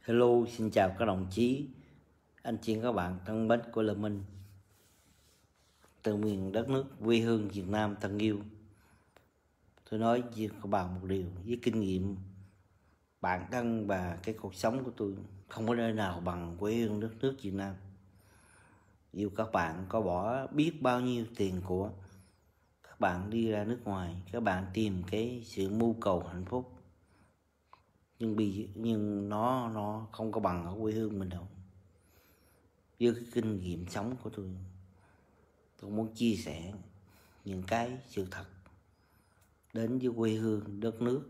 Hello, xin chào các đồng chí, anh chị các bạn thân mến của Lê Minh. Từ miền đất nước quê hương Việt Nam thân yêu, tôi nói với các bạn một điều, với kinh nghiệm bản thân và cái cuộc sống của tôi, không có nơi nào bằng quê hương đất nước Việt Nam. Dù các bạn có bỏ biết bao nhiêu tiền của, các bạn đi ra nước ngoài, các bạn tìm cái sự mưu cầu hạnh phúc, nhưng nó không có bằng ở quê hương mình đâu. Với cái kinh nghiệm sống của tôi muốn chia sẻ những cái sự thật đến với quê hương đất nước,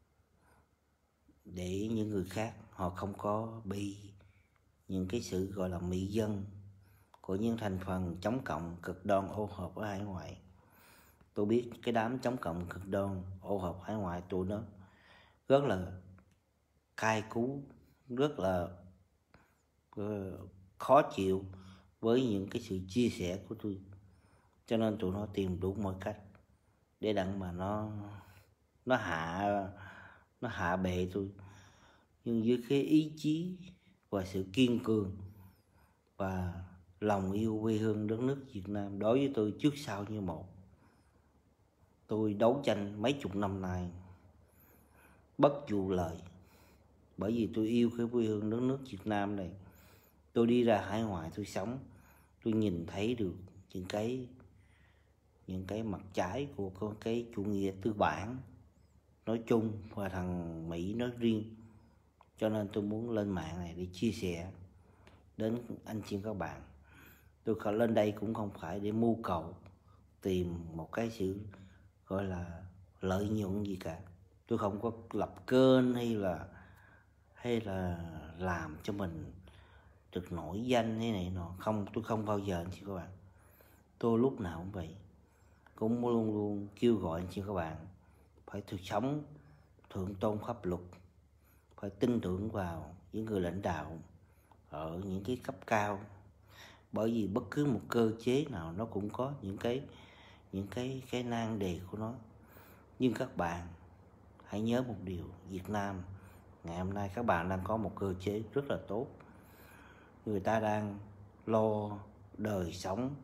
để những người khác họ không có bị những cái sự gọi là mị dân của những thành phần chống cộng cực đoan ô hợp ở hải ngoại. Tôi biết cái đám chống cộng cực đoan ô hợp hải ngoại tụi nó rất là cay cú, rất là khó chịu với những cái sự chia sẻ của tôi, cho nên tụi nó tìm đủ mọi cách để đặng mà nó hạ bệ tôi. Nhưng với cái ý chí và sự kiên cường và lòng yêu quê hương đất nước Việt Nam, đối với tôi trước sau như một. Tôi đấu tranh mấy chục năm nay bất vụ lợi, bởi vì tôi yêu cái quê hương đất nước Việt Nam này. Tôi đi ra hải ngoại tôi sống, tôi nhìn thấy được những cái mặt trái của cái chủ nghĩa tư bản nói chung và thằng Mỹ nói riêng. Cho nên tôi muốn lên mạng này để chia sẻ đến anh chị các bạn. Tôi lên đây cũng không phải để mưu cầu tìm một cái sự gọi là lợi nhuận gì cả. Tôi không có lập kênh hay là làm cho mình được nổi danh hay này nọ. Không, tôi không bao giờ anh chị các bạn. Tôi lúc nào cũng vậy, cũng luôn luôn kêu gọi anh chị các bạn phải thực sống thượng tôn pháp luật, phải tin tưởng vào những người lãnh đạo ở những cái cấp cao. Bởi vì bất cứ một cơ chế nào nó cũng có những cái nan đề của nó. Nhưng các bạn hãy nhớ một điều, Việt Nam ngày hôm nay các bạn đang có một cơ chế rất là tốt. Người ta đang lo đời sống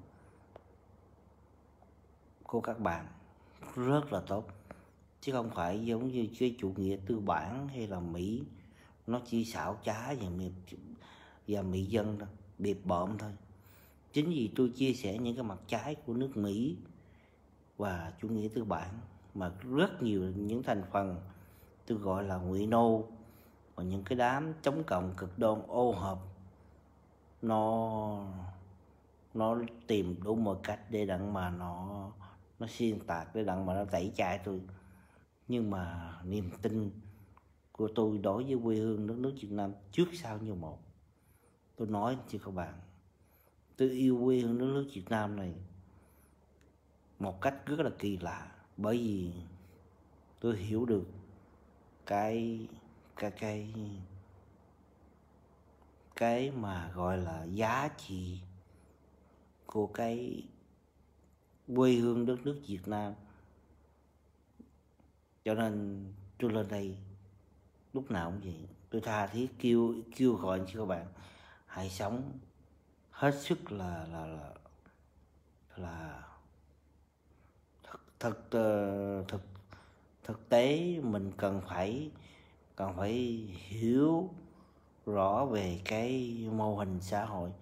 của các bạn rất là tốt, chứ không phải giống như cái chủ nghĩa tư bản hay là Mỹ, nó chỉ xảo trá và mị dân thôi, bịp bợm thôi. Chính vì tôi chia sẻ những cái mặt trái của nước Mỹ và chủ nghĩa tư bản mà rất nhiều những thành phần tôi gọi là ngụy nô và những cái đám chống cộng cực đoan ô hợp nó tìm đủ mọi cách để đặng mà nó xuyên tạc, để đặng mà nó tẩy chay tôi. Nhưng mà niềm tin của tôi đối với quê hương đất nước Việt Nam trước sau như một. Tôi nói cho các bạn, tôi yêu quê hương đất nước Việt Nam này một cách rất là kỳ lạ, bởi vì tôi hiểu được cái mà gọi là giá trị của cái quê hương đất nước Việt Nam. Cho nên tôi lên đây lúc nào cũng vậy, tôi tha thiết kêu gọi cho các bạn hãy sống hết sức là thực tế. Mình cần phải hiểu rõ về cái mô hình xã hội,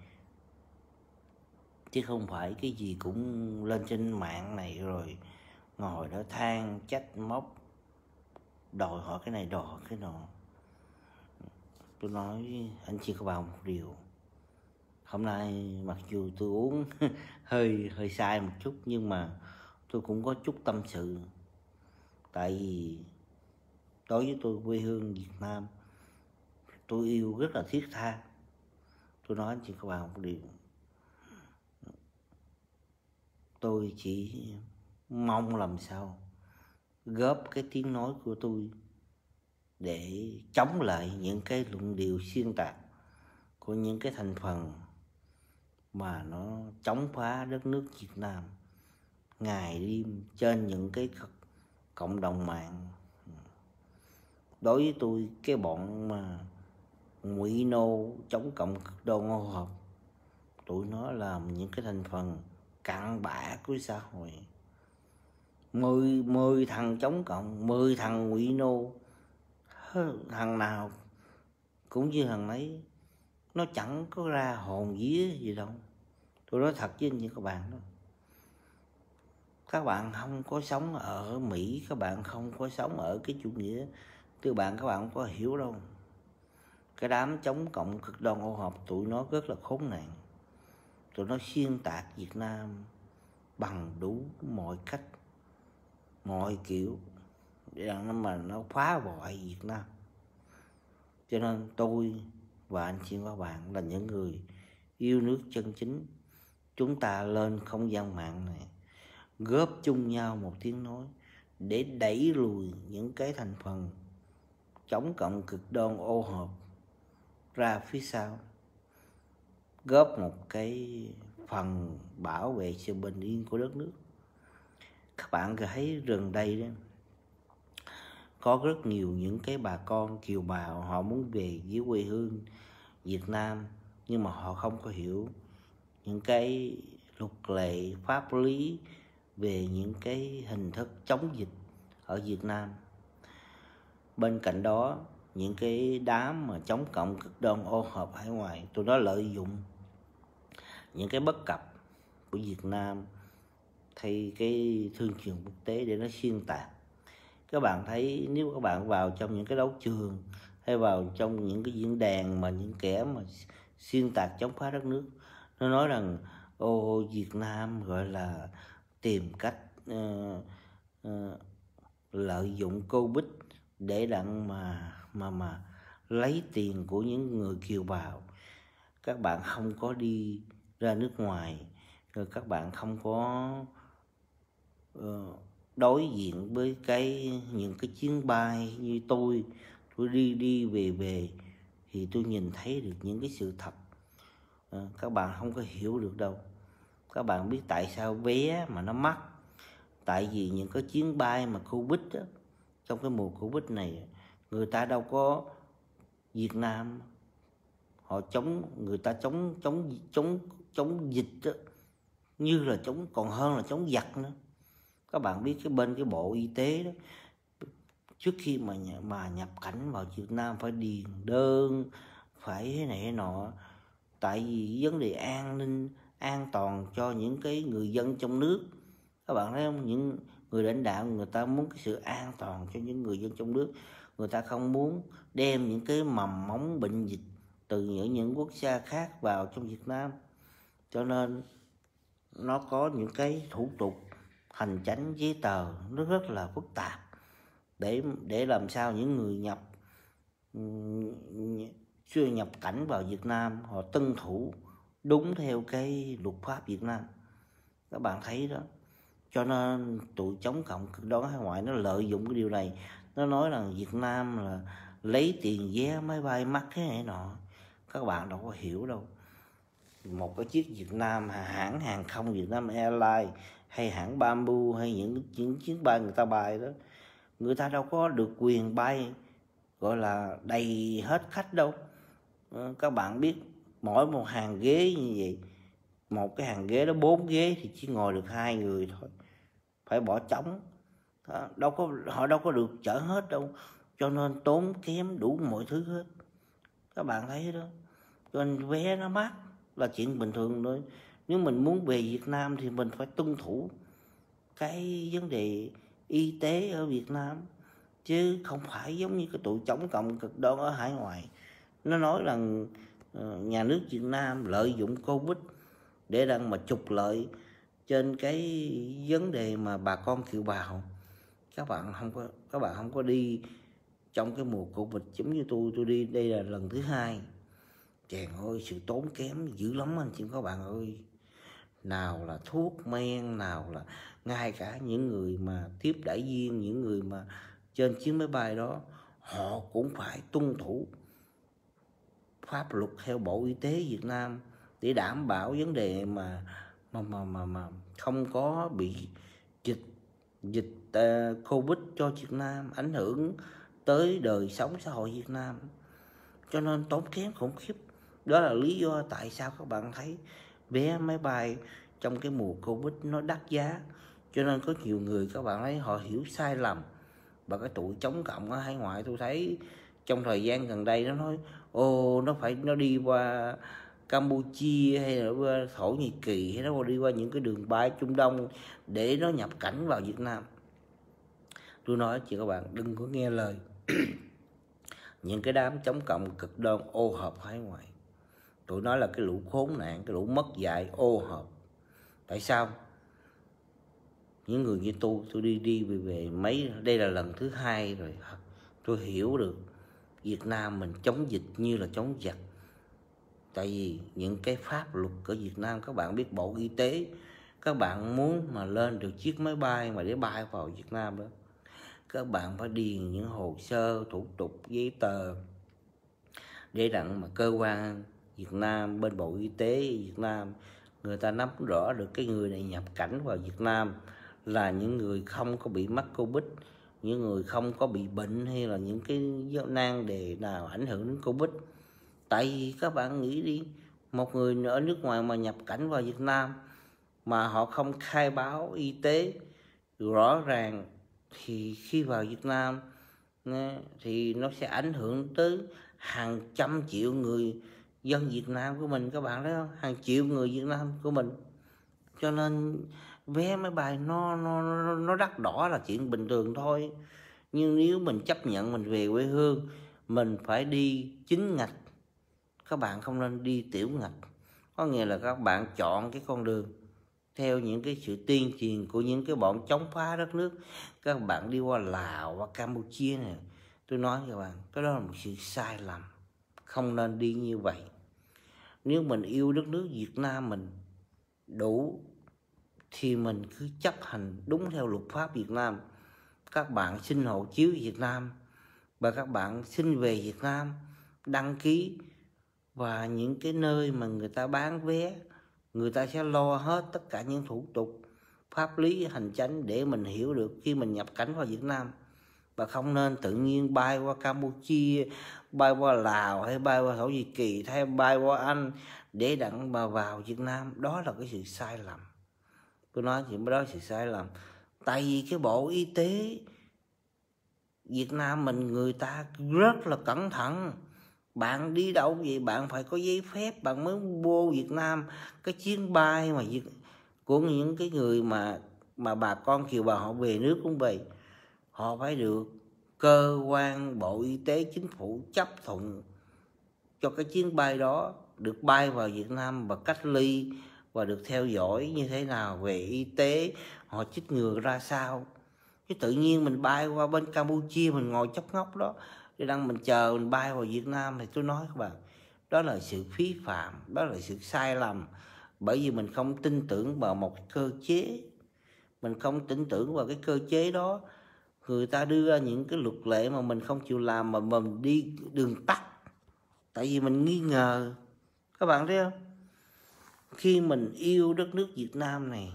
chứ không phải cái gì cũng lên trên mạng này rồi ngồi đó than trách móc, đòi hỏi cái này đòi hỏi cái nọ. Tôi nói anh chị các bạn một điều, hôm nay mặc dù tôi uống hơi sai một chút, nhưng mà tôi cũng có chút tâm sự. Tại vì đối với tôi, quê hương Việt Nam tôi yêu rất là thiết tha. Tôi nói anh chị các bạn một điều, tôi chỉ mong làm sao góp cái tiếng nói của tôi để chống lại những cái luận điệu xuyên tạc của những cái thành phần mà nó chống phá đất nước Việt Nam ngày đêm trên những cái cộng đồng mạng. Đối với tôi, cái bọn mà ngụy nô, chống cộng cực đoan ô hợp. Tụi nó là những cái thành phần cặn bã của xã hội. 10 thằng chống cộng, 10 thằng ngụy nô, thằng nào cũng như thằng ấy, nó chẳng có ra hồn vía gì đâu. Tôi nói thật với những các bạn đó, các bạn không có sống ở Mỹ, các bạn không có sống ở cái chủ nghĩa tư bản, các bạn không có hiểu đâu. Cái đám chống cộng cực đoan ô hợp tụi nó rất là khốn nạn. Tụi nó xuyên tạc Việt Nam bằng đủ mọi cách, mọi kiểu để làm mà nó phá hoại Việt Nam. Cho nên tôi và anh chị và các bạn là những người yêu nước chân chính, chúng ta lên không gian mạng này góp chung nhau một tiếng nói để đẩy lùi những cái thành phần chống cộng cực đoan ô hợp ra phía sau, góp một cái phần bảo vệ sự bình yên của đất nước. Các bạn thấy gần đây đó, có rất nhiều những cái bà con kiều bào họ muốn về với quê hương Việt Nam, nhưng mà họ không có hiểu những cái luật lệ pháp lý về những cái hình thức chống dịch ở Việt Nam. Bên cạnh đó, những cái đám mà chống cộng cực đoan ô hợp hải ngoại, tụi nó lợi dụng những cái bất cập của Việt Nam thay cái thương trường quốc tế để nó xuyên tạc. Các bạn thấy nếu các bạn vào trong những cái đấu trường hay vào trong những cái diễn đàn mà những kẻ mà xuyên tạc chống phá đất nước, nó nói rằng Việt Nam gọi là tìm cách lợi dụng Covid để đặng mà lấy tiền của những người kiều bào. Các bạn không có đi ra nước ngoài, rồi các bạn không có đối diện với những cái chuyến bay như tôi đi về thì tôi nhìn thấy được những cái sự thật. Các bạn không có hiểu được đâu. Các bạn biết tại sao vé mà nó mắc? Tại vì những cái chuyến bay mà Covid đó, trong cái mùa Covid này, người ta đâu có Việt Nam họ người ta chống dịch đó, như là còn hơn là chống giặc nữa. Các bạn biết cái bộ y tế đó, trước khi mà nhập cảnh vào Việt Nam phải điền đơn, phải thế này thế nọ, tại vì vấn đề an ninh an toàn cho những cái người dân trong nước. Các bạn thấy không, những người lãnh đạo người ta muốn cái sự an toàn cho những người dân trong nước, người ta không muốn đem những cái mầm móng bệnh dịch từ những quốc gia khác vào trong Việt Nam. Cho nên nó có những cái thủ tục hành chánh giấy tờ nó rất là phức tạp để làm sao những người nhập cảnh vào Việt Nam họ tuân thủ đúng theo cái luật pháp Việt Nam. Các bạn thấy đó. Cho nên tụi chống cộng cực đoan hải ngoại nó lợi dụng cái điều này, nó nói rằng Việt Nam là lấy tiền vé máy bay mắc thế này nọ. Các bạn đâu có hiểu đâu. Một cái chiếc Việt Nam, hãng hàng không Việt Nam Airlines hay hãng Bamboo hay những chuyến bay người ta bay đó, người ta đâu có được quyền bay gọi là đầy hết khách đâu. Các bạn biết mỗi một hàng ghế như vậy, một cái hàng ghế đó 4 ghế thì chỉ ngồi được 2 người thôi, phải bỏ trống. Họ đâu có được chở hết đâu, cho nên tốn kém đủ mọi thứ hết. Các bạn thấy đó. Cho nên vé nó mắc là chuyện bình thường thôi. Nếu mình muốn về Việt Nam thì mình phải tuân thủ cái vấn đề y tế ở Việt Nam, chứ không phải giống như cái tụi chống cộng cực đoan ở hải ngoại. Nó nói rằng nhà nước Việt Nam lợi dụng Covid để đang mà trục lợi trên cái vấn đề mà bà con kiều bào. Các bạn không có đi trong cái mùa Covid giống như tôi đi đây là lần thứ 2. Chàng ơi, sự tốn kém dữ lắm anh chị các bạn ơi. Nào là thuốc men, nào là ngay cả những người mà tiếp đãi viên, những người mà trên chuyến máy bay đó, họ cũng phải tuân thủ pháp luật theo Bộ Y tế Việt Nam để đảm bảo vấn đề mà không có bị dịch Covid cho Việt Nam ảnh hưởng tới đời sống xã hội Việt Nam. cho nên tốn kém khủng khiếp. Đó là lý do tại sao các bạn thấy vé máy bay trong cái mùa Covid nó đắt giá. Cho nên có nhiều người các bạn thấy họ hiểu sai lầm. Và cái tụi chống cộng ở hải ngoại tôi thấy trong thời gian gần đây nó nói nó đi qua Campuchia hay là qua Thổ Nhĩ Kỳ, hay nó đi qua những cái đường bay Trung Đông để nó nhập cảnh vào Việt Nam. Tôi nói chị các bạn đừng có nghe lời những cái đám chống cộng cực đoan ô hợp hải ngoại. Tụi nó là cái lũ khốn nạn, cái lũ mất dạy ô hợp. Tại sao? Những người như tôi đi về mấy, đây là lần thứ 2 rồi, tôi hiểu được Việt Nam mình chống dịch như là chống giặc. Tại vì những cái pháp luật ở Việt Nam, các bạn biết Bộ Y tế, các bạn muốn mà lên được chiếc máy bay mà để bay vào Việt Nam đó, các bạn phải điền những hồ sơ, thủ tục, giấy tờ để đặng mà cơ quan Việt Nam, bên Bộ Y tế Việt Nam, người ta nắm rõ được cái người này nhập cảnh vào Việt Nam là những người không có bị mắc Covid, những người không có bị bệnh hay là những cái nan đề nào ảnh hưởng đến Covid. Tại vì các bạn nghĩ đi, một người ở nước ngoài mà nhập cảnh vào Việt Nam mà họ không khai báo y tế rõ ràng thì khi vào Việt Nam thì nó sẽ ảnh hưởng tới hàng trăm triệu người dân Việt Nam của mình, các bạn thấy không? Hàng triệu người Việt Nam của mình. Cho nên vé máy bay nó đắt đỏ là chuyện bình thường thôi. Nhưng nếu mình chấp nhận mình về quê hương, mình phải đi chính ngạch. Các bạn không nên đi tiểu ngạch. Có nghĩa là các bạn chọn cái con đường theo những cái sự tuyên truyền của những cái bọn chống phá đất nước. Các bạn đi qua Lào, qua Campuchia này, tôi nói các bạn, cái đó là một sự sai lầm. Không nên đi như vậy. Nếu mình yêu đất nước Việt Nam mình đủ thì mình cứ chấp hành đúng theo luật pháp Việt Nam. Các bạn xin hộ chiếu Việt Nam và các bạn xin về Việt Nam đăng ký, và những cái nơi mà người ta bán vé, người ta sẽ lo hết tất cả những thủ tục pháp lý hành chánh để mình hiểu được khi mình nhập cảnh vào Việt Nam. Và không nên tự nhiên bay qua Campuchia, bay qua Lào hay bay qua Thổ Nhĩ Kỳ hay bay qua Anh để đặng mà vào Việt Nam. Đó là cái sự sai lầm. Tôi nói chuyện đó là sự sai lầm. Tại vì cái Bộ Y tế Việt Nam mình, người ta rất là cẩn thận. Bạn đi đâu vậy bạn phải có giấy phép bạn mới vô Việt Nam. Cái chuyến bay mà của những cái người mà bà con kiều bào họ về nước cũng vậy, họ phải được cơ quan Bộ Y tế chính phủ chấp thuận cho cái chuyến bay đó được bay vào Việt Nam và cách ly và được theo dõi như thế nào về y tế, họ chích ngừa ra sao. Chứ tự nhiên mình bay qua bên Campuchia mình ngồi chốc ngốc đó để đang mình chờ mình bay vào Việt Nam, thì tôi nói các bạn, đó là sự phí phạm, đó là sự sai lầm. Bởi vì mình không tin tưởng vào một cái cơ chế, mình không tin tưởng vào cái cơ chế đó. Người ta đưa ra những cái luật lệ mà mình không chịu làm, mà mình đi đường tắt. Tại vì mình nghi ngờ. Các bạn thấy không? Khi mình yêu đất nước Việt Nam này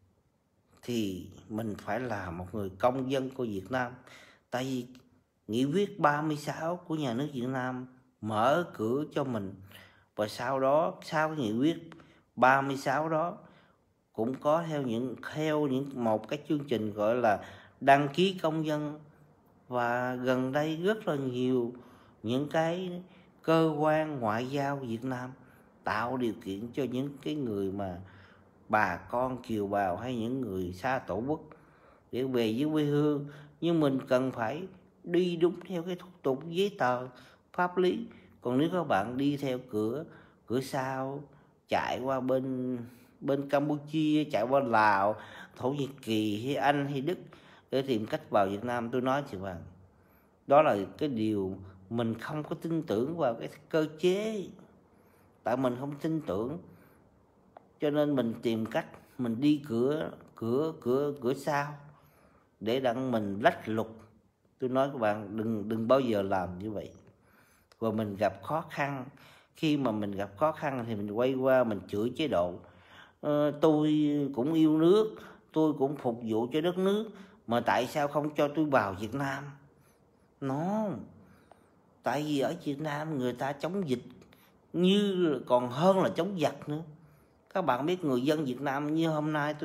thì mình phải là một người công dân của Việt Nam. Tại vì nghị quyết 36 của nhà nước Việt Nam mở cửa cho mình. Và sau đó, sau cái nghị quyết 36 đó cũng có theo những một cái chương trình gọi là đăng ký công dân. Và gần đây rất là nhiều những cái cơ quan ngoại giao Việt Nam tạo điều kiện cho những cái người mà bà con kiều bào hay những người xa tổ quốc để về với quê hương. Nhưng mình cần phải đi đúng theo cái thủ tục giấy tờ pháp lý. Còn nếu các bạn đi theo cửa sau, chạy qua bên Campuchia, chạy qua Lào, Thổ Nhĩ Kỳ hay Anh hay Đức để tìm cách vào Việt Nam, tôi nói chị bạn, đó là cái điều mình không có tin tưởng vào cái cơ chế. Tại mình không tin tưởng cho nên mình tìm cách mình đi cửa sau để đặng mình lách luật. Tôi nói các bạn đừng bao giờ làm như vậy. Và mình gặp khó khăn, khi mà mình gặp khó khăn thì mình quay qua mình chửi chế độ. Tôi cũng yêu nước, tôi cũng phục vụ cho đất nước, mà tại sao không cho tôi vào Việt Nam? Tại vì ở Việt Nam người ta chống dịch như còn hơn là chống giặc nữa. Các bạn biết người dân Việt Nam, như hôm nay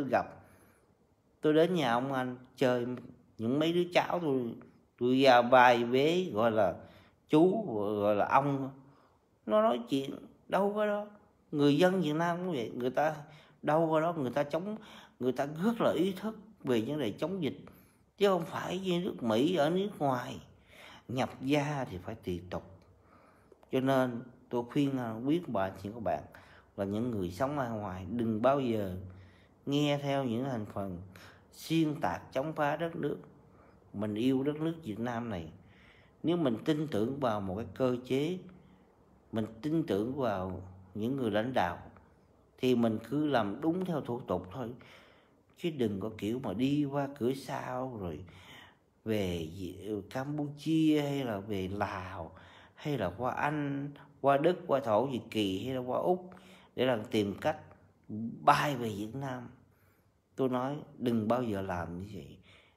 tôi đến nhà ông anh chơi, những mấy đứa cháu tôi ra vai vế gọi là chú, gọi là ông, nó nói chuyện đâu có đó. Người dân Việt Nam cũng vậy, người ta đâu có đó, người ta chống, người ta rất là ý thức về vấn đề chống dịch, chứ không phải như nước Mỹ. Ở nước ngoài nhập gia thì phải tùy tục. Cho nên tôi khuyên quý bà chị các bạn là những người sống ở ngoài đừng bao giờ nghe theo những thành phần xuyên tạc chống phá đất nước. Mình yêu đất nước Việt Nam này, nếu mình tin tưởng vào một cái cơ chế, mình tin tưởng vào những người lãnh đạo, thì mình cứ làm đúng theo thủ tục thôi, chứ đừng có kiểu mà đi qua cửa sau rồi về Campuchia hay là về Lào hay là qua Anh, qua Đức, qua Thổ Nhĩ Kỳ hay là qua Úc để làm tìm cách bay về Việt Nam. Tôi nói đừng bao giờ làm như vậy.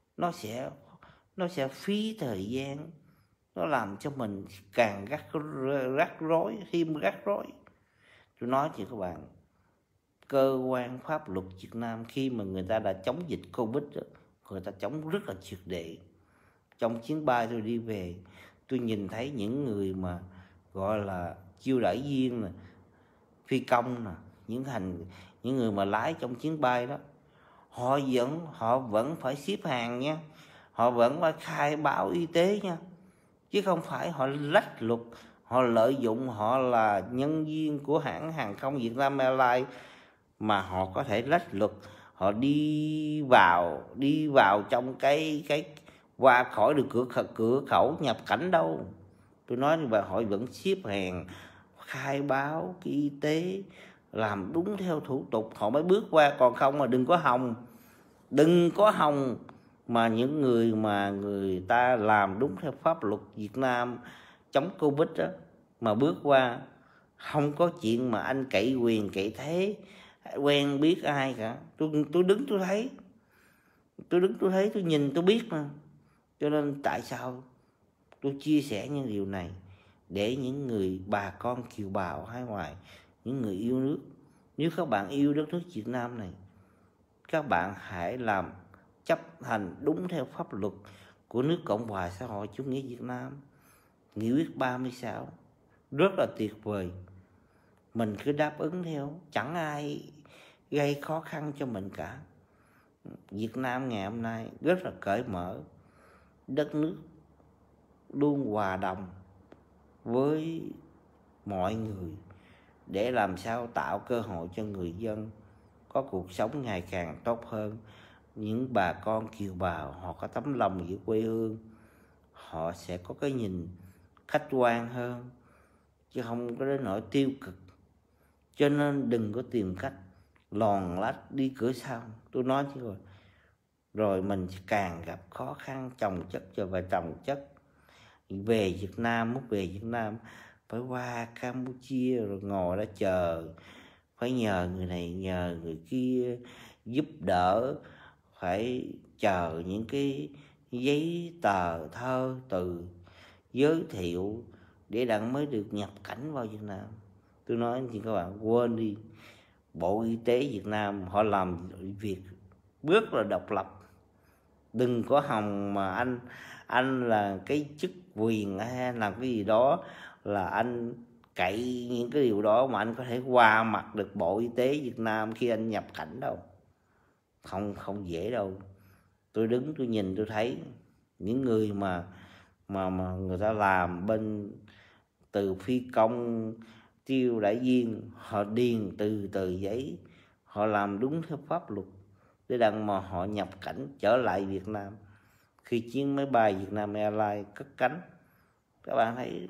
Nó sẽ phí thời gian, nó làm cho mình càng rắc rối, thêm rắc rối. Tôi nói chị các bạn, cơ quan pháp luật Việt Nam khi mà người ta đã chống dịch Covid đó, người ta chống rất là triệt để. Trong chuyến bay tôi đi về, tôi nhìn thấy những người mà gọi là chiêu đãi viên nè, phi công nè, những người mà lái trong chuyến bay đó, họ vẫn phải xếp hàng nha, họ vẫn phải khai báo y tế nha, chứ không phải họ lách luật, họ lợi dụng họ là nhân viên của hãng hàng không Việt Nam Airlines mà họ có thể lách luật, họ đi vào trong cái qua khỏi được cửa khẩu nhập cảnh đâu. Tôi nói như vậy, họ vẫn xếp hàng khai báo cái y tế, làm đúng theo thủ tục họ mới bước qua. Còn không mà đừng có hòng mà những người mà người ta làm đúng theo pháp luật Việt Nam chống Covid đó mà bước qua, không có chuyện mà anh cậy quyền cậy thế quen biết ai cả. Tôi đứng tôi thấy, tôi nhìn tôi biết mà. Cho nên tại sao tôi chia sẻ những điều này, để những người bà con kiều bào hải ngoại, những người yêu nước, nếu các bạn yêu đất nước Việt Nam này, các bạn hãy chấp hành đúng theo pháp luật của nước Cộng hòa xã hội chủ nghĩa Việt Nam. Nghị quyết 36 rất là tuyệt vời, mình cứ đáp ứng theo, chẳng ai gây khó khăn cho mình cả. Việt Nam ngày hôm nay rất là cởi mở, đất nước luôn hòa đồng với mọi người để làm sao tạo cơ hội cho người dân có cuộc sống ngày càng tốt hơn. Những bà con kiều bào họ có tấm lòng với quê hương, họ sẽ có cái nhìn khách quan hơn, chứ không có đến nỗi tiêu cực. Cho nên đừng có tìm cách lòn lách đi cửa sau. Tôi nói chứ rồi mình càng gặp khó khăn chồng chất cho vài chồng chất. Về Việt Nam, muốn về Việt Nam phải qua Campuchia rồi ngồi đó chờ, phải nhờ người này nhờ người kia giúp đỡ, phải chờ những cái giấy tờ thơ từ giới thiệu để đặng mới được nhập cảnh vào Việt Nam. Tôi nói thì các bạn quên đi, Bộ Y tế Việt Nam họ làm việc rất là độc lập. Đừng có hòng mà anh là cái chức quyền hay làm cái gì đó là anh cậy những cái điều đó mà anh có thể qua mặt được Bộ Y tế Việt Nam khi anh nhập cảnh đâu. Không dễ đâu. Tôi đứng tôi nhìn tôi thấy những người mà người ta làm bên từ phi công, chiêu đãi viên, họ điền từ tờ giấy, họ làm đúng theo pháp luật để đặng mà họ nhập cảnh trở lại Việt Nam. Khi chuyến máy bay Việt Nam Airlines cất cánh, các bạn thấy,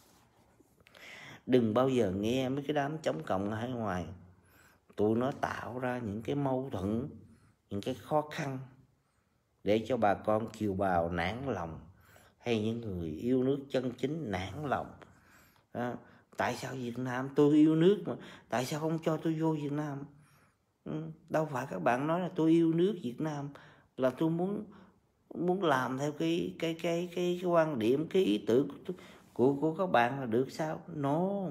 đừng bao giờ nghe mấy cái đám chống cộng ở hải ngoại tụi nó tạo ra những cái mâu thuẫn, những cái khó khăn để cho bà con kiều bào nản lòng, hay những người yêu nước chân chính nản lòng. Tại sao Việt Nam, tôi yêu nước mà tại sao không cho tôi vô Việt Nam? Đâu phải các bạn nói là tôi yêu nước Việt Nam là tôi muốn làm theo cái quan điểm, cái ý tưởng của các bạn là được sao? No.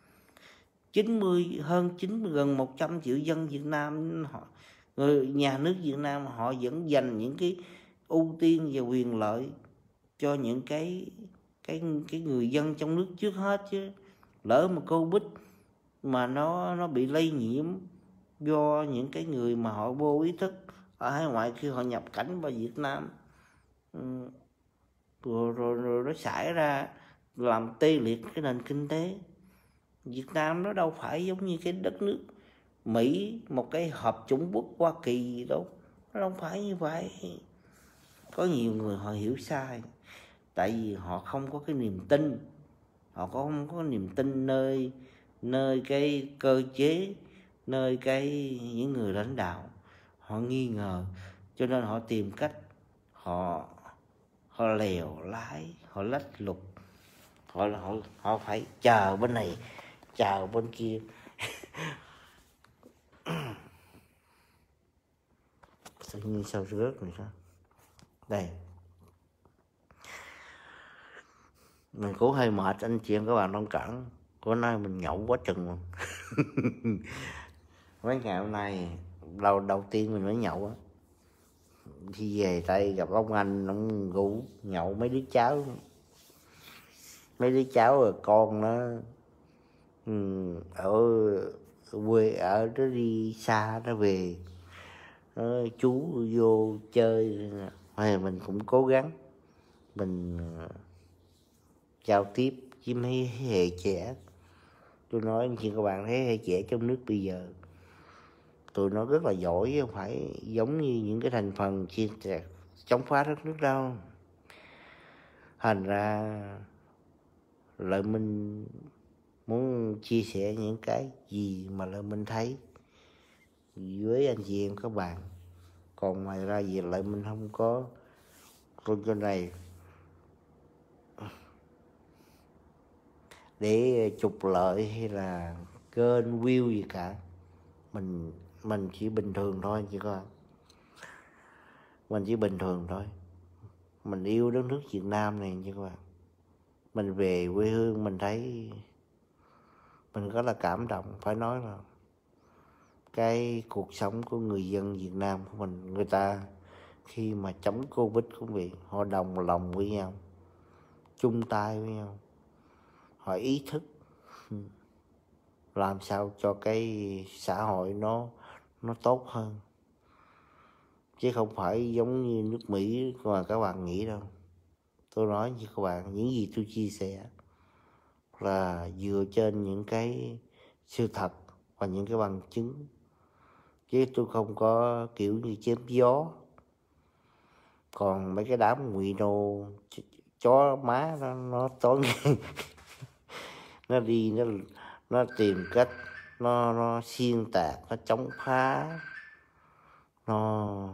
90 gần 100 triệu dân Việt Nam, người nhà nước Việt Nam họ vẫn dành những cái ưu tiên và quyền lợi cho những cái người dân trong nước trước hết chứ. Lỡ mà Covid mà nó bị lây nhiễm do những cái người mà họ vô ý thức ở hải ngoại khi họ nhập cảnh vào Việt Nam, rồi nó xảy ra làm tê liệt cái nền kinh tế. Việt Nam nó đâu phải giống như cái đất nước Mỹ, một cái hợp chủng quốc Hoa Kỳ gì đâu, nó không phải như vậy. Có nhiều người họ hiểu sai, tại vì họ không có cái niềm tin, họ không có niềm tin nơi cái cơ chế, nơi những người lãnh đạo. Họ nghi ngờ, cho nên họ tìm cách họ lèo lái, họ lách luật, họ phải chờ bên này, chờ bên kia. Tự nhiên sao rớt rồi sao? Đây, mình cũng hơi mệt anh chị em các bạn thông cảm. Bữa nay mình nhậu quá chừng mà. Mấy ngày hôm nay đầu tiên mình mới nhậu á, khi về đây gặp ông anh, ông ngủ nhậu mấy đứa cháu rồi con nó ở quê, ở đó đi xa nó về, chú vô chơi, thì mình cũng cố gắng mình giao tiếp với mấy thế hệ trẻ. Tôi nói anh chị các bạn, thế hệ trẻ trong nước bây giờ tụi nó rất là giỏi, chứ không phải giống như những cái thành phần chống phá đất nước đâu. Thành ra Lợi Minh muốn chia sẻ những cái gì mà Lợi Minh thấy với anh chị em các bạn. Còn ngoài ra gì Lợi Minh không có con này để trục lợi hay là kênh view gì cả. Mình chỉ bình thường thôi anh chị coi. Mình chỉ bình thường thôi. Mình yêu đất nước Việt Nam này chứ các bạn. Mình về quê hương mình thấy mình rất là cảm động. Phải nói là cái cuộc sống của người dân Việt Nam của mình, người ta khi mà chống Covid cũng vậy, họ đồng lòng với nhau, chung tay với nhau, họ ý thức làm sao cho cái xã hội nó tốt hơn, chứ không phải giống như nước Mỹ mà các bạn nghĩ đâu. Tôi nói với các bạn, những gì tôi chia sẻ là dựa trên những cái sự thật và những cái bằng chứng, chứ tôi không có kiểu như chém gió. Còn mấy cái đám ngụy nô chó má nó tối nó đi nó tìm cách nó xuyên tạc, nó chống phá, nó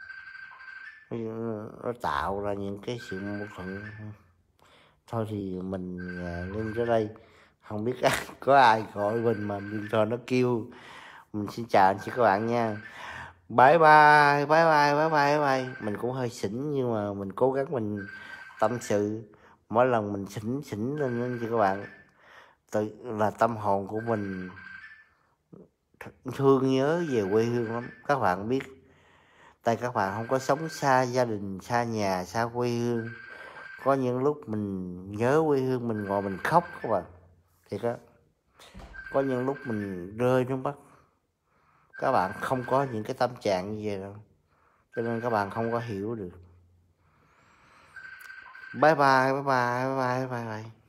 tạo ra những cái sự mâu thuẫn. Thôi thì mình ngưng tới đây, không biết có ai gọi mình mà điện thoại nó kêu. Mình xin chào anh chị các bạn nha. Bye bye, bye bye, bye bye, bye bye. Mình cũng hơi xỉn nhưng mà mình cố gắng mình tâm sự. Mỗi lần mình xỉn lên anh chị các bạn, tự là tâm hồn của mình thương nhớ về quê hương lắm. Các bạn biết, tại các bạn không có sống xa gia đình, xa nhà, xa quê hương. Có những lúc mình nhớ quê hương, mình ngồi mình khóc các bạn. Thiệt á, có những lúc mình rơi nước mắt. Các bạn không có những cái tâm trạng như vậy đâu, cho nên các bạn không có hiểu được. Bye bye, bye bye, bye bye, bye bye.